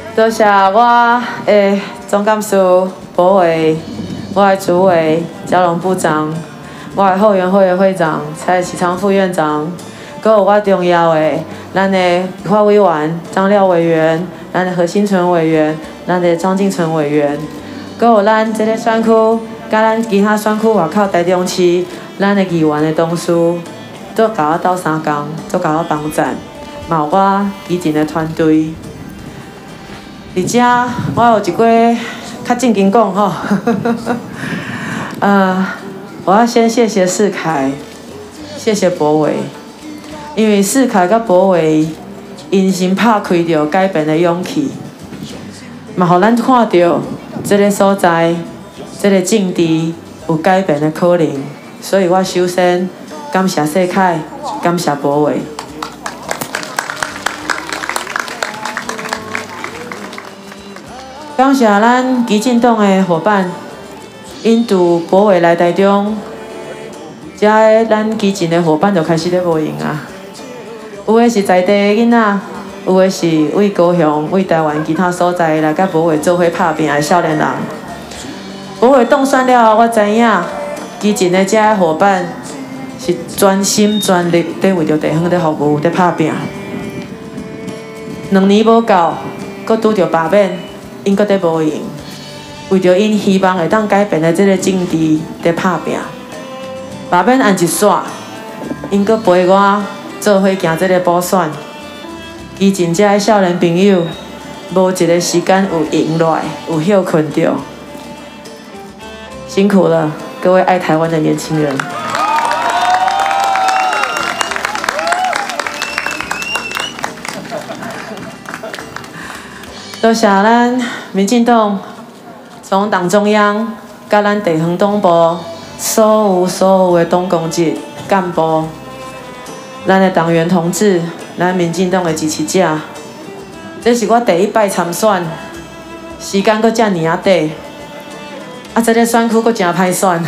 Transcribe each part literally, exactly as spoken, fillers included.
多谢我诶总干事博伟，我的主委嘉荣部长，我的后援会的会长蔡启昌副院长，搁有我重要的咱的立法委员张廖委员，咱的何新纯委员，咱的张敬纯委员，搁有咱这个选区，甲咱其他选区外口台中市咱的议员的同事，都甲我斗相共，都甲我帮赞，嘛有我基进的团队。而且我有一句较正经讲吼，呃，我要先谢谢世凯，谢谢博伟，因为世凯甲博伟因心拍开着改变的勇气，嘛，互咱看到这个所在，这个政治有改变的可能，所以我首先感谢世凯，感谢博伟。感谢咱基进党的伙伴，引渡博伟来台中，遮个咱基进的伙伴就开始咧无闲啊。有的是在地的囡仔，有的是为高雄、为台湾其他所在来甲博伟做伙拍拼的少年人。博伟当选了后，我知影基进的遮个伙伴是专心全力在为着地方在服务、在拍拼。两年无够，搁拄着罢免。因搁在无闲，为着因希望会当改变的这个政治在拍拼，罢免按一煞，因搁陪我做伙行这个补选。基进遮的少年朋友，无一个时间有闲落来，有休困着，辛苦了，各位爱台湾的年轻人。多谢咱民进党从党中央甲咱地方党部所有所有的党公职干部，咱的党员同志，咱民进党的支持者，这是我第一摆参选，时间搁遮尔啊短，啊，这个选区搁真歹选。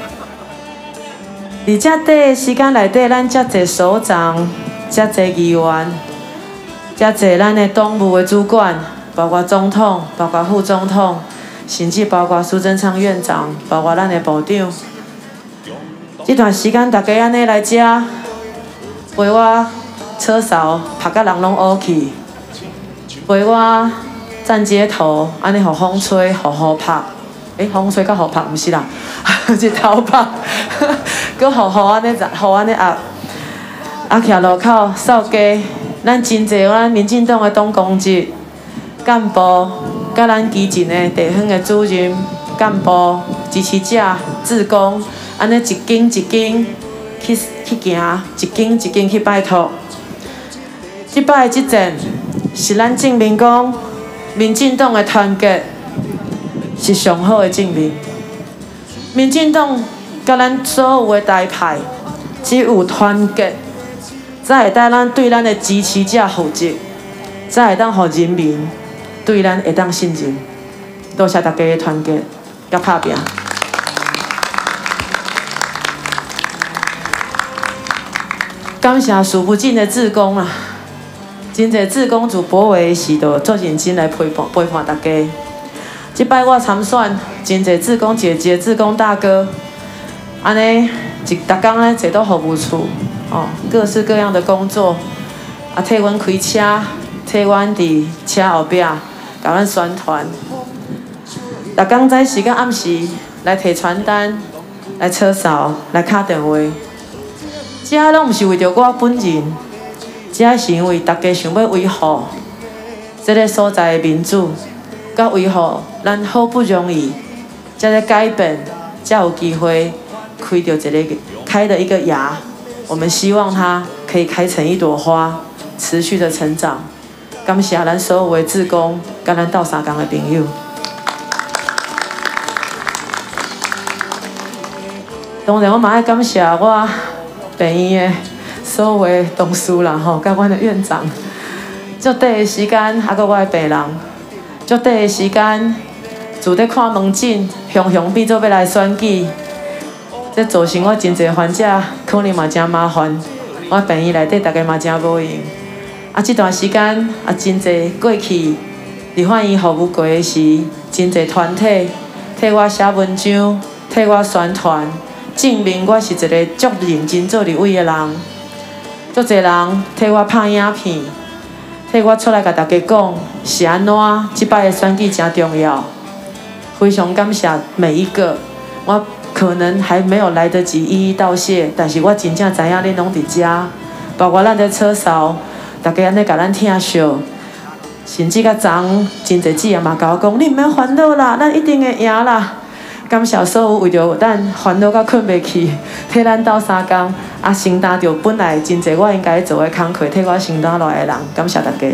伫遮短的时间内底，咱遮侪首长、遮侪议员、遮侪咱的党务的主管。包括总统，包括副总统，甚至包括苏贞昌院长，包括咱的部长。这段时间大家安尼来遮，陪我车扫，拍甲人拢乌去，陪我站街头，安尼互风吹，互雨拍。诶，风吹甲雨拍毋是啦，日头拍，佮互雨安尼雨安尼压，压徛路口扫街，咱真侪咱民进党的党公职。干部，甲咱基进的地方的主任、干部、支持者、志工，安尼一间一间去去行，一间一间去拜托。即摆的即战是咱证明讲，民进党的团结是上好的证明。民进党甲咱所有的台派，只有团结，才会当咱对咱的支持者负责，才会当互人民。对咱会当信任，多谢大家的团结，甲拍拼。感谢数不尽的志工啊，真侪志工自博伟时就做认真来陪伴陪伴大家。即摆我参选，真侪志工姐姐、志工大哥，安尼一逐工咧坐到服务处，哦，各式各样的工作，啊，替阮开车，替阮伫车后壁。甲阮宣传，逐工早时甲暗时来摕传单，来车扫，来敲电话。这拢毋是为着我本人，这是因为大家想要维护这个所在的民主，甲维护咱好不容易这个改变，才有机会开着一个开的一个芽。我们希望它可以开成一朵花，持续的成长。感谢咱所有的志工，甲咱斗相共的朋友。当然，我嘛爱感谢我病院的所有的同事啦，吼，甲阮的院长。足短的时间，还佮我的病人，足短的时间，自咧看门诊，雄雄变做要来选举，这造成我真侪患者可能嘛真麻烦。我病院内底大家嘛真无闲。啊，这段时间啊，真侪过去伫法院服务过的时，真侪团体替我写文章，替我宣传，证明我是一个足认真做立委的人。足侪人替我拍影片，替我出来甲大家讲是安怎，即摆的选举真重要。非常感谢每一个，我可能还没有来得及一一道谢，但是我真正知影恁拢伫遮，包括咱在车扫，大家安尼甲咱疼惜。甚至甲昨真侪姊仔嘛甲我讲，你毋免烦恼啦，咱一定会赢啦。感谢所有为着咱烦恼到困袂去，替咱斗相共，啊承担着本来真侪我应该做的工课，替我承担落来的人，感谢大家。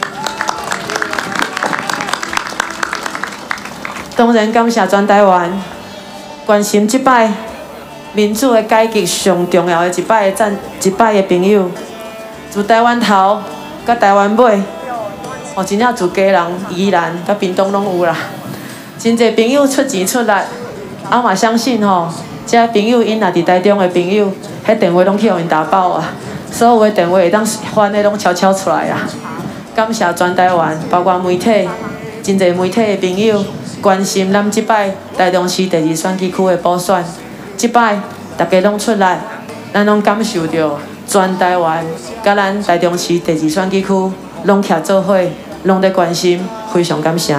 当然感谢全台湾关心即摆民主的改革上重要的一摆的赞一摆的朋友，自台湾头甲台湾尾。哦，真正自家人、宜兰、甲屏东拢有啦，真侪朋友出钱出力，啊嘛相信吼，遮朋友因若伫台中的朋友，迄电话拢去互因打包啊，所有的电话会当翻的拢悄悄出来啊。感谢全台湾，包括媒体，真侪媒体的朋友关心咱即摆台中市第二选举区的补选，即摆大家拢出来，咱拢感受到全台湾甲咱台中市第二选举区拢徛做伙。拢在关心，非常感谢。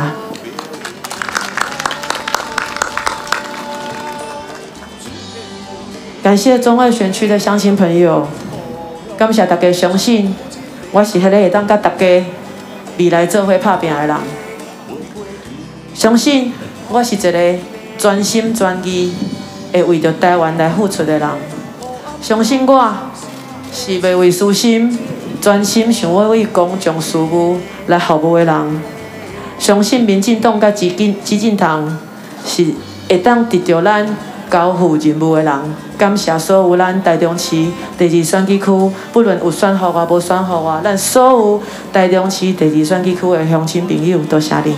感谢中二选区的乡亲朋友，感谢大家相信我是迄个会当甲大家未来做伙拍拼的人。相信我是一个专心专意会为着台湾来付出的人。相信我是袂为私心。专心想要为公众事务来服务的人，相信民进党甲基进基进党是会当得到咱交付任务的人。感谢所有咱台中市第二选举区，不论有选互我无选互我，咱所有台中市第二选举区的乡亲朋友，多谢恁。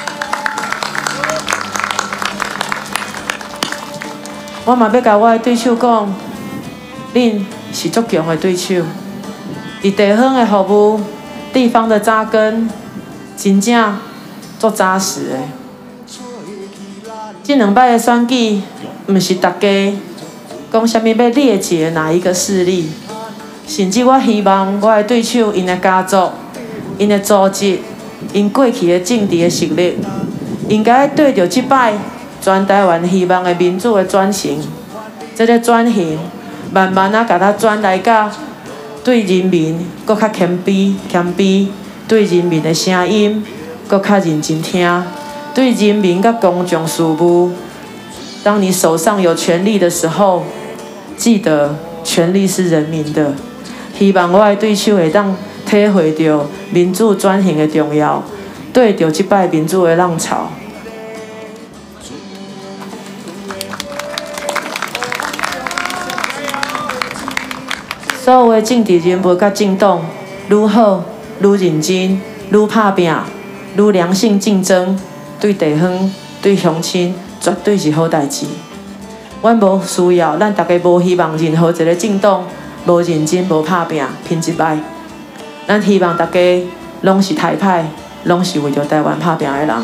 我嘛要甲我的对手讲，恁是足强的对手。伫地方的服务，地方的扎根，真正足扎实的。这两摆的选举，毋是大家讲啥物要列解哪一个势力，甚至我希望我的对手因的家族、因的组织、因过去的政治的实力，应该对着即摆全台湾希望的民主的转型，这个转型慢慢啊，甲它转来甲。对人民搁较谦卑、谦卑，对人民的声音搁较认真听，对人民甲公众事务，当你手上有权力的时候，记得权力是人民的。希望我的对手会当体会到民主转型的重要，对着即摆民主的浪潮。所有的政治人物甲政党，愈好、愈认真、愈拍拼、愈良性竞争，对地方、对乡亲，绝对是好代志。阮无需要，咱大家无希望任何一个政党无认真、无拍拼、拼一摆。咱希望大家拢是台派，拢是为着台湾拍拼的人。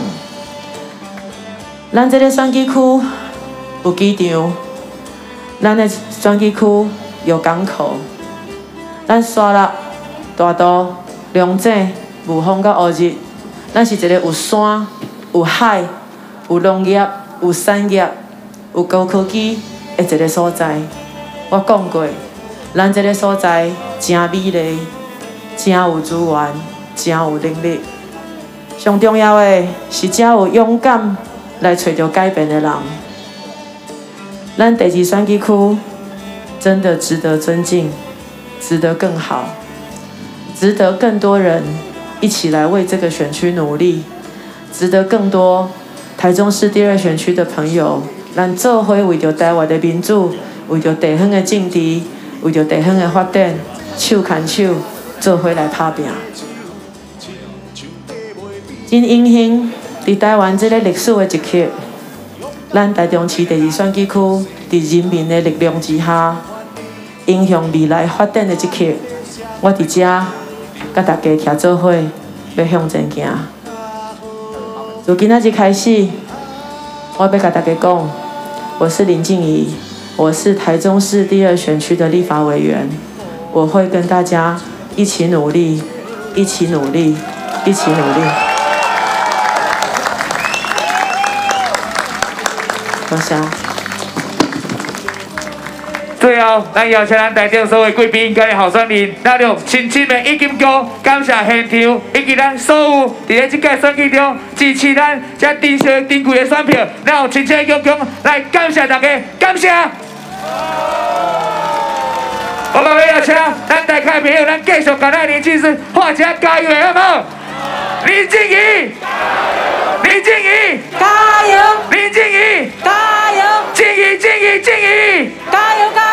咱这个选举区有机场，咱的选举区有港口。咱沙鹿、大肚、龙井、雾峰甲乌日，咱是一个有山、有海、有农业、有产业、有高科技的一个所在。我讲过，咱这个所在真美丽，真有资源，真有能力。上重要的是，真有勇敢来找到改变的人。咱第二选举区真的值得尊敬。值得更好，值得更多人一起来为这个选区努力，值得更多台中市第二选区的朋友，咱做伙为着台湾的民主，为着地方的政治，为着地方的发展，手牵手做伙来拍拼。真荣幸伫台湾这个历史的一刻，咱台中市第二选举区伫人民的力量之下。影响未来发展的这刻，我伫遮甲大家徛做伙，要向前行。 从今仔日开始，我要甲大家讲，我是林静怡，我是台中市第二选区的立法委员，我会跟大家一起努力，一起努力，一起努力。多谢。 最后，咱邀请咱台中所有贵宾、甲的候选人，咱用深深的一金鼓，感谢现场以及咱所有伫咧即届选举中支持咱遮珍惜珍贵的选票，咱用深深的鞠躬来感谢大家，感谢。我们要邀请咱台下朋友，咱继续甲咱林志顺画一下加油的好不好？林静怡，林静怡， 加油！ 林静怡， 加油！ 静怡，静怡，静怡， 加油！加油！